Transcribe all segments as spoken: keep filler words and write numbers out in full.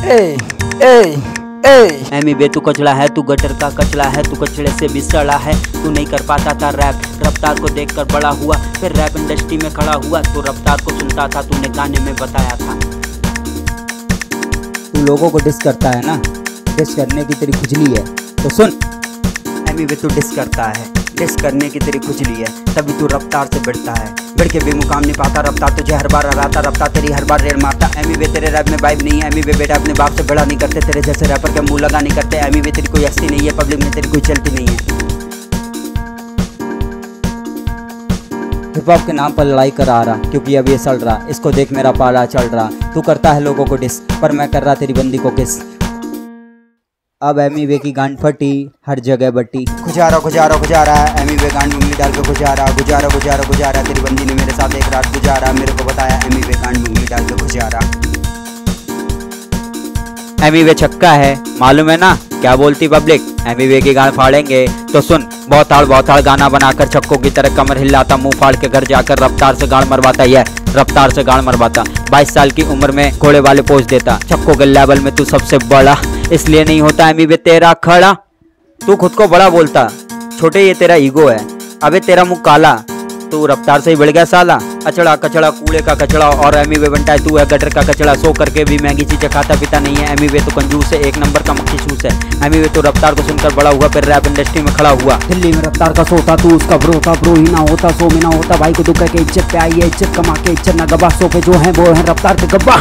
ए ए ए Amy बे तू कचड़ा है, तू गटर का कचड़ा है, तू कचड़े से भी सड़ा है। तू नहीं कर पाता था रैप, रफ्तार को देखकर बड़ा हुआ, फिर रैप इंडस्ट्री में खड़ा हुआ। तो रफ्तार को सुनता था, तूने गाने में बताया था। तू लोगों को डिस करता है ना, डिस करने की तेरी खुजली है तो सुन। एमी बे तू डिस करता है, डिस करने की तेरी खुजली है, तभी तू रफ्तार से बढ़ता है। बढ़ के भी मुकाम नहीं पाता, रफ्तार तुझे हर बार हराता, रफ्तार तेरी हर बार रेल मारता। एमी बे तेरे रैप में वाइब नहीं है, एमी बे बेटा अपने बाप से बड़ा नहीं करते, तेरे जैसे रैपर के मुंह लगा नहीं करते। एमी बे तेरी कोई हस्ती नहीं है, पब्लिक में तेरी कोई चलती नहीं है। हिप हॉप के नाम पर लड़ाई करा रहा, क्योंकि अब ये चल रहा, इसको देख मेरा पाला चल रहा। तू करता है लोगों को डिस, पर मैं कर रहा तेरी बंदी को किस। अब एमी वे की गांड फटी, हर जगह बट्टी। गुजारा गुजारा गुजारा एमी वे गांड उंगली डाल के गुजारा, गुजारा गुजारा गुजारा तेरी बंदी ने मेरे साथ एक रात गुजारा। मेरे को बताया एमी वे गांड उंगली डाल के गुजारा। एमी वे छक्का है, मालूम है ना क्या बोलती पब्लिक, एमी वे की गांड फाड़ेंगे। तो सुन, बहुत आड़ बहुत आड़ गाना बनाकर छक्कों की तरह कमर हिलाता, मुंह फाड़ के घर जाकर रफ्तार से गांड मरवाता। यह रफ्तार से गांड मरवाता। बाईस साल की उम्र में घोड़े वाले पोज देता। छक्कों के लेवल में तू सबसे बड़ा, इसलिए नहीं होता एमी वे तेरा खड़ा। तू खुद को बड़ा बोलता, छोटे ये तेरा ईगो है। अबे तेरा मुंह काला, तू रफ्तार से ही बढ़ गया साला। अचड़ा कचड़ा कूड़े का कचड़ा, और एमी वे बनता है तू है गटर का कचड़ा। सो करके भी महंगी चीजें खाता पीता नहीं है, एमी वे तो कंजूस है, एक नंबर का मक्खी चूस है। एमी वे तो रफ्तार को सुनकर बड़ा हुआ, फिर रैप इंडस्ट्री में खड़ा हुआ। दिल्ली में रफ्तार का सोता, तू उसका ब्रो था, ब्रो ही ना होता सो में ना होता। भाई को दुख के इज्जत पे आई है, इज्जत कमा के इज्जत ना गबा। सो पे जो है वो है रफ्तार के गब्बा।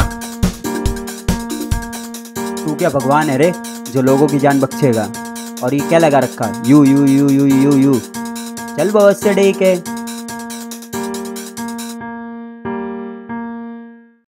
तू क्या भगवान है रे जो लोगों की जान बख्शेगा? और ये क्या लगा रखा, you you you you you you. चल बहुत से डे के